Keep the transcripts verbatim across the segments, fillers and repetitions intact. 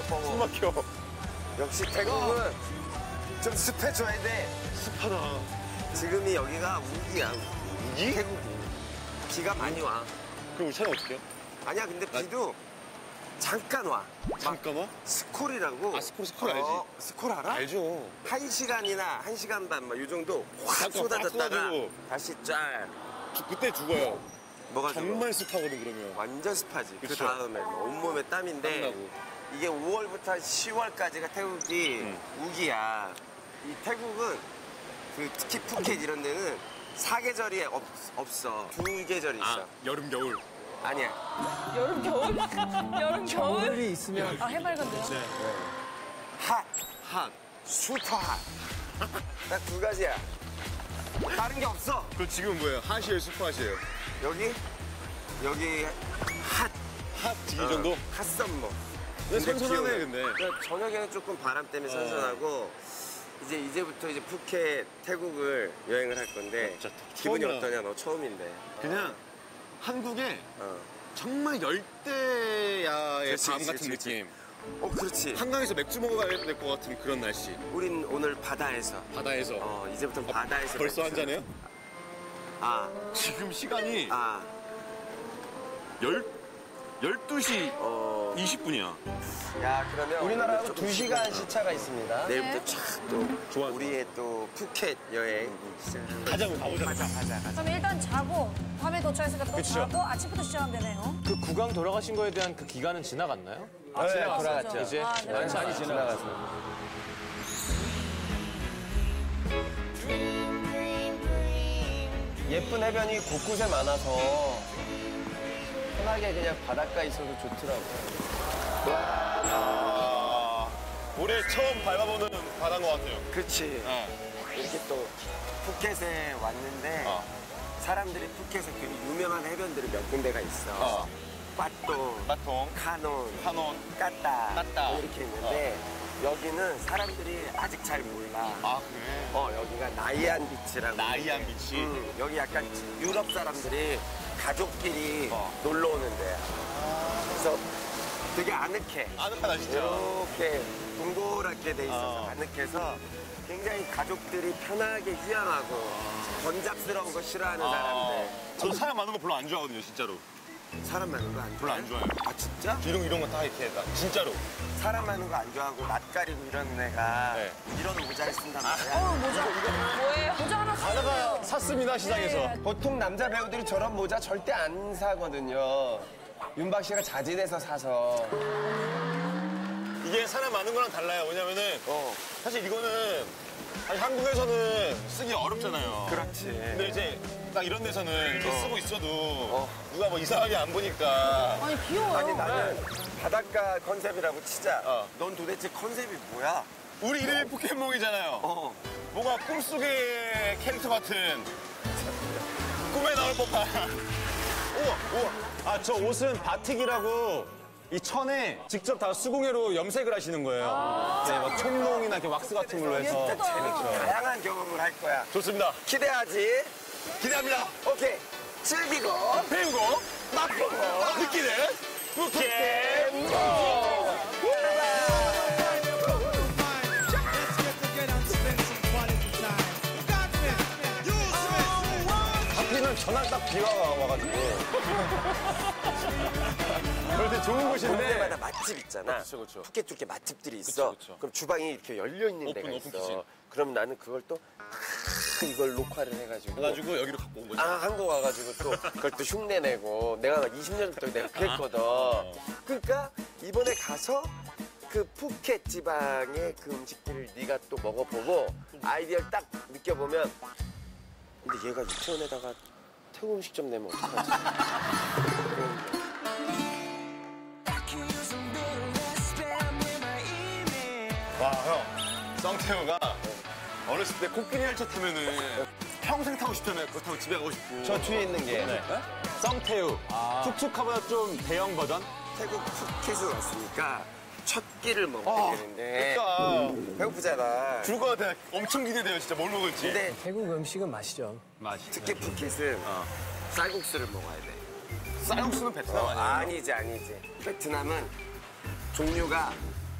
숨 막혀. 역시 태국은 좀 습해져야 돼. 습하다. 지금이 여기가 우기야. 우기? 태국 비가 많이 와. 그럼 우리 차는 어떻게 해요? 아니야, 근데 비도 잠깐 와. 잠깐 와? 스콜이라고. 아, 스콜, 스콜 알지? 어, 스콜 알아? 알죠. 한 시간이나 한 시간 반, 뭐, 이 정도 확 잠깐 쏟아졌다가 쏟아지고. 다시 짤. 주, 그때 죽어요. 뭐가 정말 습하거든, 그러면. 완전 습하지. 그 그쵸? 다음에 뭐 온몸에 땀인데 땀나고. 이게 오월부터 시월까지가 태국이 음. 우기야. 이 태국은 그 특히 푸켓 이런 데는 사계절이 없, 없어. 두 계절이 있어. 아, 여름, 겨울. 아니야. 여름 겨울? 여름 겨울? 겨울이 있으면 아 해맑은데요? 네. 핫, 핫. 슈퍼 핫. 딱 두 가지야. 다른 게 없어. 그럼 지금 뭐예요? 핫이에요, 슈퍼 핫이에요? 여기 여기 핫. 핫, 이 정도? 핫썸머. 근데 선선하네, 근데. 그러니까 저녁에는 조금 바람 때문에 선선하고 이제 이제부터 이제 푸켓, 태국을 여행을 할 건데 진짜 기분이 처음이야. 어떠냐? 너 처음인데. 그냥 한국에 어, 정말 열대야의 그렇지, 밤 그렇지, 같은 그렇지. 느낌. 어 그렇지. 한강에서 맥주 먹어야 될 것 같은 그런 날씨. 우린 오늘 바다에서. 바다에서. 어 이제부터 바다에서. 벌써 맥주. 한잔해요? 아, 지금 시간이 아, 열, 열두 시 어. 이십 분이야. 야 그러면 우리나라하고 오늘 조금 두 시간 쉬자. 시차가 있습니다. 내일부터 촥또 좋아. 우리의 또 푸켓 여행 시작하는 가자고, 가보자. 가자 가자 가자. 그럼 일단 자고 밤에 도착했으니까 또 자고 아침부터 시작하면 되네요. 그 구강 돌아가신 거에 대한 그 기간은 지나갔나요? 네, 돌아갔죠. 이제 아, 네. 많이 많이 지나갔어요. 예쁜 해변이 곳곳에 많아서 편하게 그냥 바닷가에 있어도 좋더라고요. 아, 올해 처음 밟아보는 바다인 것 같아요. 그렇지. 네. 이렇게 또 푸켓에 왔는데 어. 사람들이 푸켓에 그 유명한 해변들이 몇 군데가 있어. 어. 빠똥, 마통, 카논, 카논. 까따, 까따. 뭐 이렇게 있는데 여기는 사람들이 아직 잘 몰라. 아, 그래? 어 여기가 나이안 비치라고. 나이안 비치? 음, 여기 약간 유럽 사람들이 가족끼리 어. 놀러 오는 데야. 그래서 되게 아늑해. 아늑하다, 진짜. 이렇게 동그랗게 돼 있어서 어. 아늑해서 굉장히 가족들이 편하게 휴양하고 번잡스러운 거 싫어하는 아, 사람들. 저도 사람 많은 거 별로 안 좋아하거든요, 진짜로. 사람 많은 거 안 별로 안 좋아해요. 아 진짜? 이런, 이런 거 다 이렇게, 다 진짜로. 사람 많은 거 안 좋아하고 낯 가리고 이런 애가 네. 이런 모자를 쓴단 말이야. 어 모자. 뭐예요? 모자 하나 사세요. 샀습니다, 시장에서. 네. 보통 남자 배우들이 저런 모자 절대 안 사거든요. 윤박 씨가 자진해서 사서. 이게 사람 많은 거랑 달라요. 왜냐면은, 어, 사실 이거는, 사실 한국에서는 쓰기 어렵잖아요. 그렇지. 근데 이제 딱 이런 데서는 이렇게 어. 쓰고 있어도 어. 누가 뭐 이상하게 안 보니까. 아니 귀여워요. 아니 나는 바닷가 컨셉이라고 치자. 어. 넌 도대체 컨셉이 뭐야? 우리 이름이 포켓몬이잖아요. 어. 뭔가 꿈속의 캐릭터 같은 꿈에 나올 법한. 우와, 우와. 아, 저 옷은 바틱이라고 이 천에 직접 다 수공예로 염색을 하시는 거예요. 네, 막 촌농이나 이렇게 왁스 같은 걸로 해서. 진짜 재밌고 다양한 경험을 할 거야. 좋습니다. 기대하지? 기대합니다. 오케이. 즐기고 배우고 맛보고 느끼는 포켓몬. 하필이면 전날 딱 비가 와가지고. 그럴 때 좋은 곳인데. 동네마다 맛집 있잖아. 그쵸, 그쵸. 푸켓 쪽에 맛집들이 있어. 그쵸, 그쵸. 그럼 주방이 이렇게 열려 있는 오픈, 데가 오픈 있어. 키친. 그럼 나는 그걸 또 아, 이걸 녹화를 해가지고. 해가지고 여기로 갖고 온 거죠. 아, 한국 와가지고 또 그걸 또 흉내내고 내가 이십 년 전부터 내가 그랬거든. 그러니까 이번에 가서 그 푸켓 지방의 그 음식들을 네가 또 먹어보고 아이디어를 딱 느껴보면 근데 얘가 유치원에다가 태국 음식점 내면 어떡하지? 와, 형. 썽태우가 어렸을 때 코끼리 열차 타면은 평생 타고 싶잖아요. 그거 타고 집에 가고 싶고. 저 뒤에 있는 게. 썽태우. 툭툭하보다 좀 대형 버전? 태국 푸켓에 왔으니까 첫 끼를 먹어야 되는데 그러니까 배고프잖아. 죽을 것 같아. 엄청 기대돼요, 진짜. 뭘 먹을지. 근데 태국 음식은 맛이죠. 특히 푸켓은 쌀국수를 먹어야 돼. 쌀국수는 베트남 어, 아니에요? 아니지 아니지. 베트남은 종류가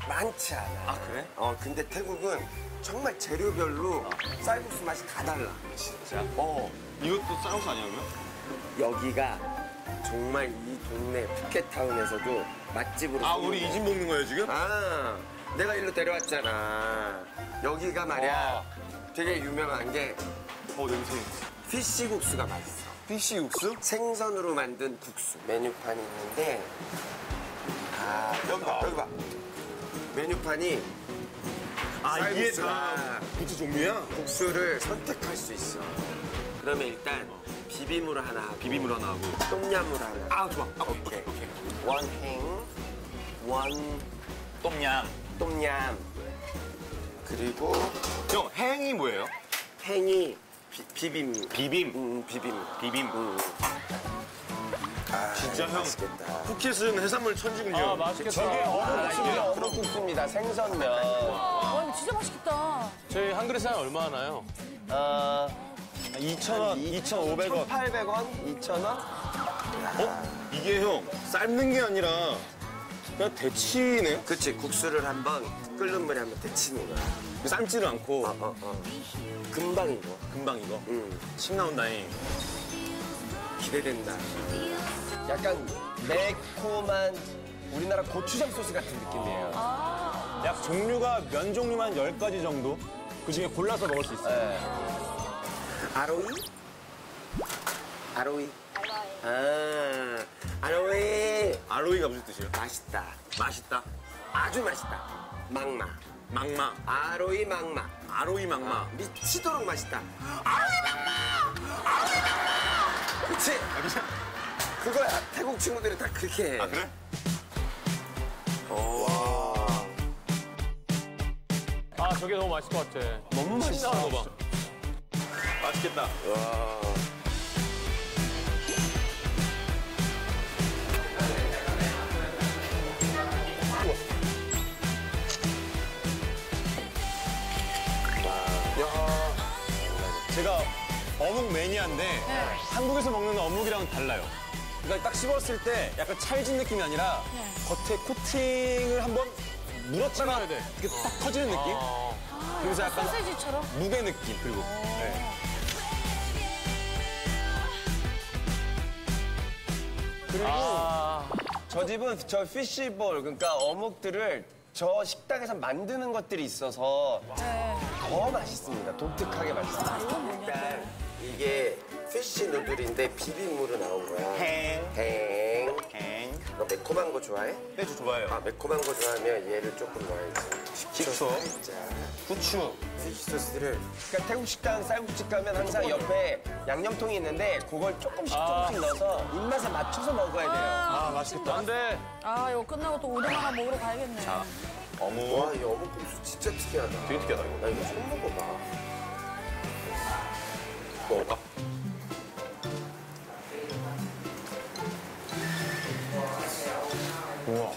많지 않아. 아, 그래? 어, 근데 태국은 정말 재료별로 쌀국수 맛이 다 달라. 진짜? 어, 이것도 쌀국수 아니야, 그러면? 여기가 정말 이 동네 푸켓타운에서도 맛집으로. 아, 소문나. 우리 이 집 먹는 거예요, 지금? 아, 내가 일로 데려왔잖아. 여기가 말이야 되게 유명한 게 어, 냄새. 피쉬국수가 맛있어. 피쉬 육수? 생선으로 만든 국수. 메뉴판이 있는데, 아, 여기 봐, 여기 봐. 메뉴판이 아, 이게 쌀국수가 다 국수 종류야? 국수를 선택할 수 있어. 그러면 일단 비빔으로 하나, 비빔으로 하나 하고. 똠얌으로 하나. 아, 좋아. 아, 오케이. 원행, 원 똠얌. 똠얌. 그리고 형, 행이 뭐예요? 행이 비, 비빔. 비빔. 음, 비빔. 비빔. 음. 아, 진짜 형. 맛있겠다. 푸켓은 해산물 천지군요. 아, 맛있겠다. 저게 어묵국수입니다, 어묵국수입니다. 생선면. 와, 이거 진짜 맛있겠다. 저희 한 그릇에 얼마 하나요? 어, 이천 원, 이천오백 원. 천팔백 원? 이천 원? 어? 이게 형, 삶는 게 아니라 그냥 데치네? 그치, 국수를 한번 끓는 물에 한번 데치는 거야. 삶지를 않고 어, 어, 어. 금방 익어. 금방 이거. 음, 침 나온다잉. 기대된다. 약간 매콤한 우리나라 고추장 소스 같은 느낌이에요. 약 종류가 면 종류만 열 가지 정도? 그 중에 골라서 먹을 수 있어요. 네. 아로이? 아로이? 아, 아로이. 아로이가 무슨 뜻이에요? 맛있다. 맛있다. 아주 맛있다. 막마. 막마. 아로이 막마. 아로이 막마. 미치도록 맛있다. 아로이 막마! 아로이 막마! 그치? 그거야. 태국 친구들이 다 그렇게 해. 아, 그래? 아, 저게 너무 맛있을 것 같아. 너무 맛있어. 나오는 거 봐. 맛있겠다. 와. 제가 어묵 매니아인데 한국에서 먹는 어묵이랑은 달라요. 그러니까 딱 씹었을 때 약간 찰진 느낌이 아니라 겉에 코팅을 한번 물었다가 이렇게 딱 터지는 느낌? 그래서 약간 소세지처럼? 무게 느낌 그리고 네. 그리고 저 집은 저 피쉬볼, 그러니까 어묵들을 저 식당에서 만드는 것들이 있어서 더 맛있습니다. 독특하게 맛있습니다. 일단 이게 피쉬 누들인데 비빔으로 나온 거야. 행. 행. 행. 너 매콤한 거 좋아해? 네, 저 좋아해요. 아, 매콤한 거 좋아하면 얘를 조금 넣어야지. 식초. 살짝. 후추. 피쉬 소스를. 그러니까 태국 식당, 쌀국집 가면 항상 옆에 양념통이 있는데 그걸 조금씩 조금씩 넣어서 입맛에 맞춰서 먹어야 돼요. 아 맛있겠다. 안 돼. 아, 이거 끝나고 또 우동 하나 먹으러 가야겠네. 어묵. 와, 이 어묵국수 진짜 특이하다. 되게 특이하다, 이거. 나 이거 처음 먹어봐. 먹을까? 우와.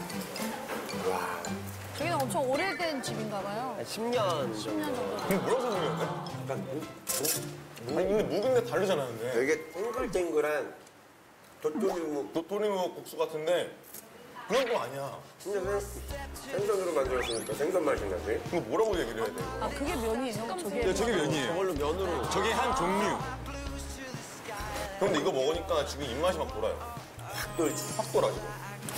저기는 엄청 오래된 집인가 봐요. 한 십 년 십 년 정도. 근데 뭐라고 생각해? 약간 무, 무, 아니, 근데 묵인데 다르잖아, 근데. 되게 탱글탱글한 도토리묵. 도토리묵 국수 같은데 그런 거 아니야. 근데 생선으로 만들었으니까 생선 맛이 나지? 이거 뭐라고 얘기를 해야 돼? 아, 그게 면이에요? 저게. 네, 저게 면이에요. 저걸로 면으로. 저게 한 종류. 근데 이거 먹으니까 지금 입맛이 막 돌아요. 확 돌지. 확 돌아, 지금.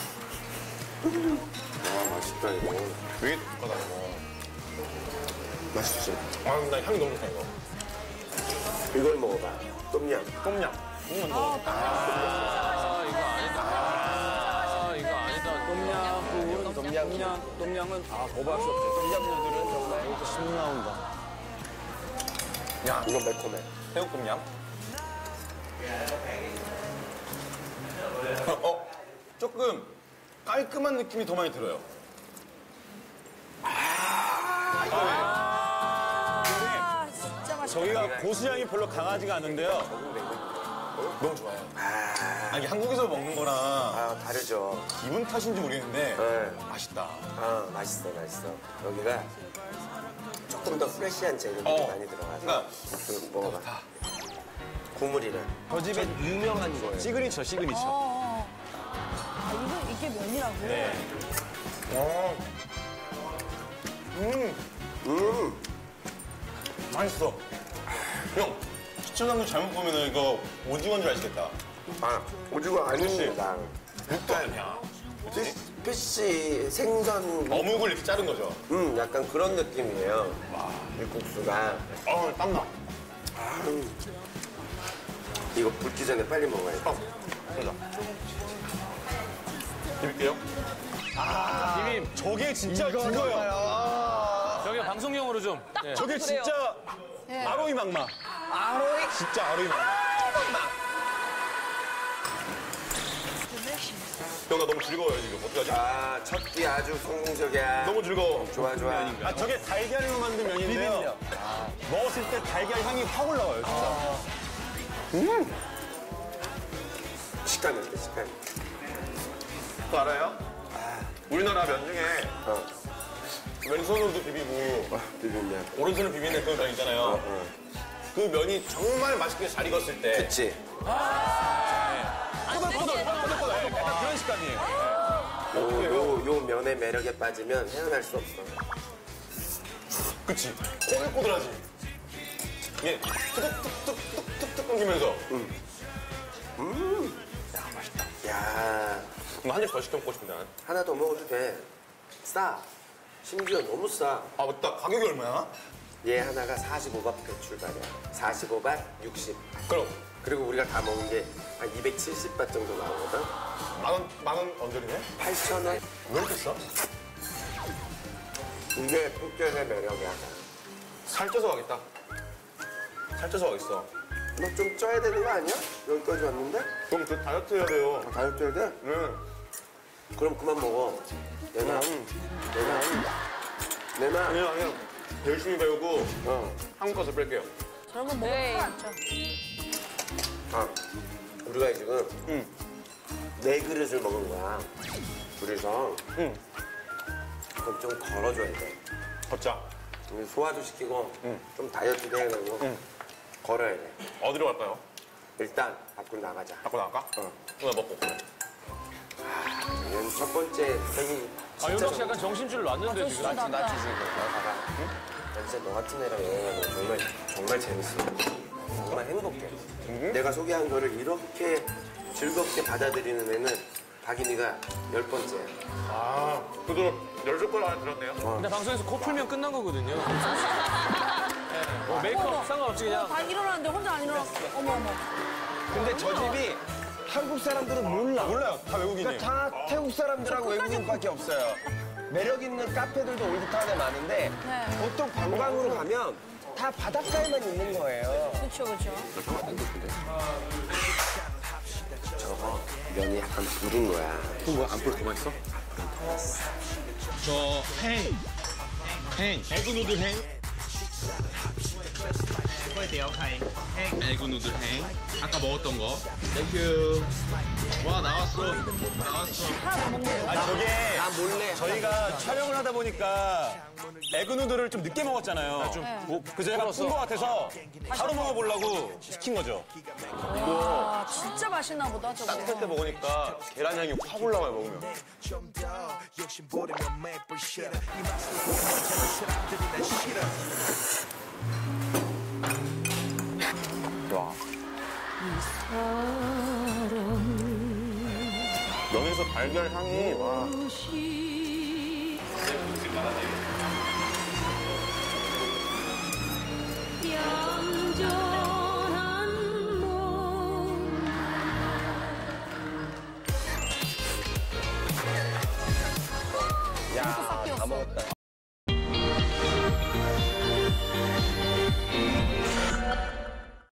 와, 맛있다, 이거. 되게 독하다, 이거. 맛있지? 아, 나 향이 너무 좋다, 이거. 이걸 먹어봐. 똠얌. 똠얌. 똠얌 먹어. 아, 이거 아니다. 아, 이거 아니다. 똠양국은 똠양 똠양은 아 거부할 수 없죠. 똠얌류들은 정말 이것도 심 나온다. 야, 이건 매콤해. 새우 똠얌. 어, 조금 깔끔한 느낌이 더 많이 들어요. 아, 진짜 맛있다. 저희가 고수향이 별로 강하지가 않은데요. 너무 좋아요. 아, 아, 이게 한국에서 먹는 거랑 아 다르죠. 기분 탓인지 모르겠는데 네. 맛있다. 아, 맛있어, 맛있어. 여기가 조금 더 프레시한 재료들이 어. 많이 들어가서. 그러니까 그 먹어봐. 국물이랑. 저 집의 유명한 거예요. 시그니처 시그니처. 어, 어. 아, 이거, 이게 면이라고? 네. 어, 음. 맛있어. 형, 시청자분 잘못 보면 이거 오징어인 줄 아시겠다. 아, 오징어 아닙니다. 육도 아니야. 피시, 피시 생선, 어묵을 이렇게 자른 거죠. 음, 약간 그런 느낌이에요. 와, 육국수가. 어, 땀나. 이거 붓기 전에 빨리 먹어야 돼. 어, 그러자. 드릴게요. 비빔. 저게 진짜 그거예요. 저기 방송용으로 좀. 예. 저게 진짜 아로이 막마. 아로이? 진짜 아로이 막마. 형, 나 너무 즐거워요, 지금. 어떡하지? 아, 첫 끼 아주 성공적이야. 너무 즐거워. 좋아, 좋아. 아, 저게 달걀로 만든 면인데요. 먹었을 때 달걀 향이 확 올라와요, 진짜. 식감이 어때, 식감이? 그거 알아요? 우리나라 면 중에 어, 왼손으로도 비비고 비빔면. 오른손으로 비비는 그런 면 있잖아요. 그 면이 정말 맛있게 잘 익었을 때 그치? 약간 그런 식감이에요. 요, 요, 요 면의 매력에 빠지면 헤어날 수 없어. 그치? 꼬들꼬들하지? 이게 툭툭툭툭툭툭 끊기면서 야, 한 입 더 시켜 먹고 싶은데 나는. 하나 더 먹어도 돼. 싸. 심지어 너무 싸. 아 맞다, 가격이 얼마야? 얘 하나가 사십오 바 배출발이야. 사십오 바 육십. 그럼 그리고 우리가 다 먹은 게 한 이백칠십 바 정도 나오거든? 만원, 만원 언저리네? 팔천 원? 왜 이렇게 싸? 이게 푸켓의 매력이야. 살쪄서 가겠다. 살쪄서 가겠어. 너 좀 쪄야 되는 거 아니야? 여기까지 왔는데? 그럼 그 다이어트 해야 돼요. 다이어트 해야 돼? 응. 그럼 그만 먹어. 내놔. 내놔. 내놔. 아니요, 아니요. 열심히 배우고 어. 한국 가서 뺄게요. 저런 건 먹으면 않죠. 아, 우리가 지금 응. 네 그릇을 먹은 거야. 둘이서. 응. 그럼 좀 걸어줘야 돼. 걷자. 우리 소화도 시키고 응. 좀 다이어트도 해야 되고 응. 걸어야 돼. 어디로 갈까요? 일단 밖으로 나가자. 갖고 나갈까? 어. 누나 먹고. 그래. 얘는 첫 번째 생이 아, 윤박 씨 약간 정신줄 놨는데 지금. 나 나가. 난 진짜 너 같은 애랑 여행하는 거 정말 정말 재밌어. 정말 행복해. 내가 소개한 거를 이렇게 즐겁게 받아들이는 애는 박인이가 열 번째야. 아, 그래도 열 젓갈 안에 들었네요. 근데 방송에서 코 풀면 끝난 거거든요. 예. 뭐 메이크업 상관없이 그냥. 다 일어났는데 혼자 안 일어났어. 어머, 어머. 근데 저 집이 한국 사람들은 몰라. 몰라요. 다 외국인이에요. 그러니까 다 태국 사람들하고 외국인밖에 없어요. 매력 있는 카페들도 올드타운에 많은데 네. 보통 관광으로 가면 다 바닷가에만 있는 거예요. 그렇죠, 그렇죠. 저거 면이 약간 부른 거야. 뭐야, 안 불 더 맛있어? 저 행, 행, 에그 누들 행. 에그 누들 행. 아까 먹었던 거. 땡큐. 와 나왔어. 나왔어. 아, 저게 나 몰래. 저희가 촬영을 하다 보니까 에그누들을 좀 늦게 먹었잖아요. 뭐, 그래서 제가 푼 것 같아서 바로 먹어보려고 시킨 거죠. 와, 진짜 맛있나 보다, 저거. 따뜻할 때 먹으니까 계란 향이 확 올라와요, 먹으면. 와. 면에서 달걀 향이, 와. 야